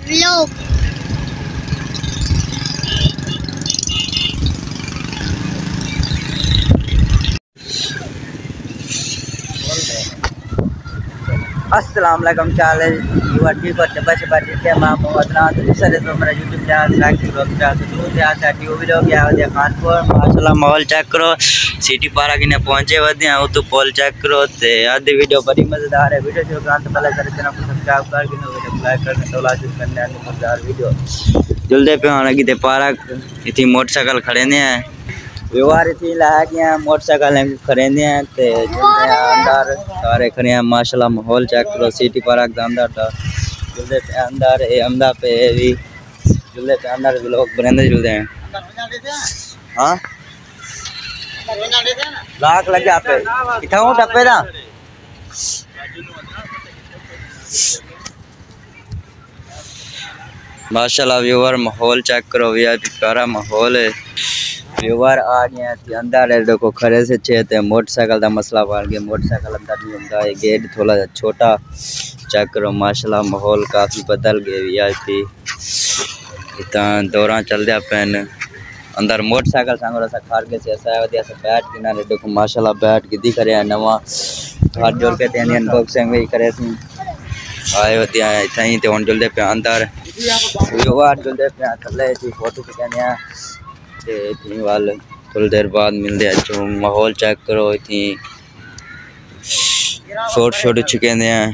लोग अस्सलाम वालेकुम चाल ठीक होते बस के मां सर तो मेरा यूट्यूब चैनल साकी ब्लॉग चैनल तो दूर या साटी वो भी लोग या वदे खानपुर माशाल्लाह माहौल चेक करो सिटी पार्क ने पहुंचे वदे ओ तो पोल चेक करो ते आधी वीडियो बड़ी मजेदार है वीडियो जो गांत पहले कर चैनल को सब्सक्राइब कर के वीडियो लाइक करने तो लाइक करने आने मजेदार वीडियो जल्दी पे आने की ते पार्क इतनी मोटरसाइकिल खड़े ने व्यवहार थी लाया गया मोटरसाइकिल खरीदे हैं ते अंदर सारे खड़े हैं माशाल्लाह माहौल चेक करो सिटी पार्क के अंदर था जुलदे पे अंदर ए अमदा पे भी जुलदे पे अंदर भी लोग बरेंदे जुलदे हैं हां लाख लग गया पे किथाऊ टप्पे दा माशाल्लाह व्यूअर माहौल चेक करो वीआईपी प्यारा माहौल है व्यूअर आ गए थे अंदर है देखो खड़े से छे मोटरसाइकिल का मसला बढ़ गया मोटरसाइकिल अंदर नहीं होता है गेट थोड़ा छोटा चेक करो माशाल्लाह माहौल काफ़ी बदल गए वीआईपी इतना दौरा चल दिया पेन अंदर मोटरसाइकिल संग सा खार के से ऐसा वदिया से बैठ के ना देखो माशाल्लाह बैठ के दिख रहे हैं नवा हाथ जोड़ के तेन अनबॉक्सिंग भी करे थी आए वदिया इतना ही ते हुन जल्दी पे अंदर व्यूअर जल्दी पे थले थी फोटो खिंचाने इतनी वाल थोड़ी देर बाद मिलते अच्छो माहौल चेक करो इतनी छोटे छोटे चिकन हैं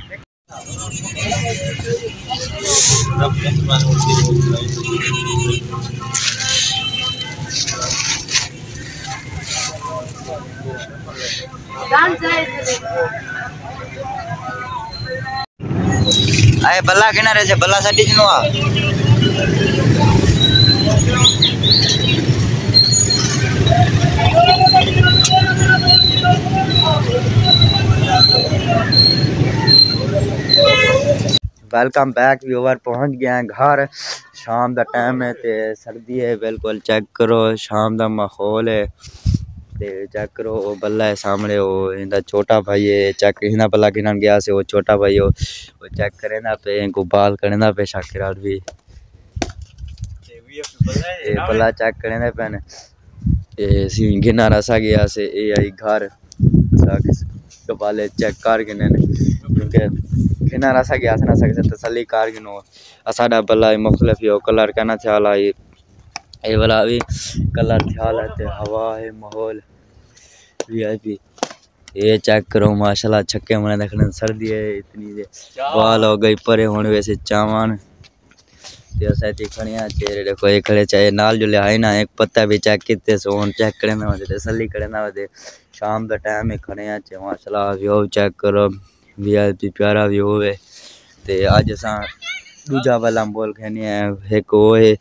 आए बल्ला किनारे से बल्ला साठी जिनवा वेलकम बैक व्यूअर पहुंच गए हैं घर शाम का टाइम है ते सर्दी है बिल्कुल चेक करो शाम का माहौल है ते चेक करो वो बल्ला है सामने वो इंदा छोटा भाई है चेक हिना बल्ला गिनन गया से वो छोटा भाई वो चेक करे ना पे इनको बाल करे ना पे शाकिरात भी ये बल्ला चेक करे ना पे ए सी गिना रसा गया से ए आई घर के बाले चेक कर गिने क्योंकि गिना रसा गया से ना सके तसल्ली कर गिनो असाडा बल्ला मुख्तलिफ यो कलर कहना ख्याल आई ये वाला भी कलर ख्याल है ते हवा है माहौल वीआईपी ये चेक करो माशाल्लाह छक्के मने देखने सर्दी है इतनी दे बाल हो गई परे होने वैसे चावन ते ऐसे खड़िया चेहरे देखो ये खड़े चाहे नाल जो ले आए ना एक पत्ता भी चेक किते सो on चेक करे ना वदे तसल्ली करे ना वदे शाम का टाइम है खड़े चे माशाल्लाह व्यू चेक करो वीआईपी प्यारा व्यू है ते आज असा दूजा वाला बोल खेने है एक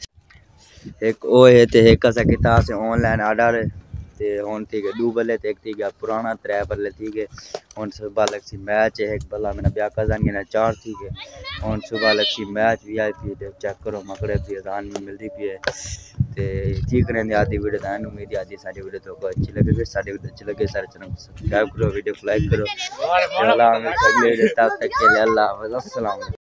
ओ है ते एक असा किताब से ऑनलाइन ऑर्डर ते हुन ठीक है दो बल्ले ते एक थी गया पुराना त्रै बल्ले थी गए हुन सुबह लक्सी मैच है एक बल्ला मैंने ब्याह कजान के ना चार थी गए हुन सुबह लक्सी मैच वीआईपी दे चेक करो मकड़े भी आसान में मिलती भी है ते ठीक रहने आधी वीडियो दान उम्मीद आधी सारी वीडियो तो अच्छी लगे फिर सारी वीडियो अच्छी लगे सारे चैनल को सब्सक्राइब करो वीडियो को लाइक करो अल्लाह हमें तक के लिए अल्लाह हाफ़िज़ अस्सलाम।